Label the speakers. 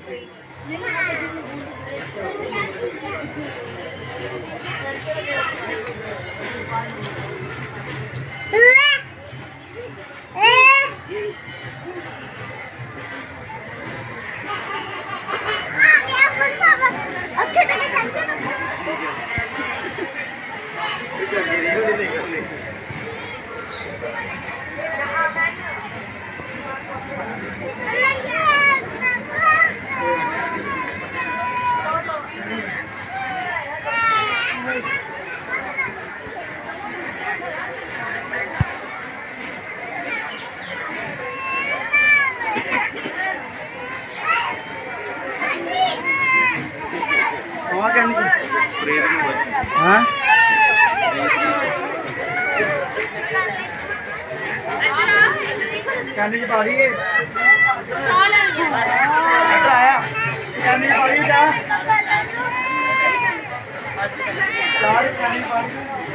Speaker 1: हाँ कैंडी च पा रही है आया कैंडी च पा रही है चार कैंडी पा रही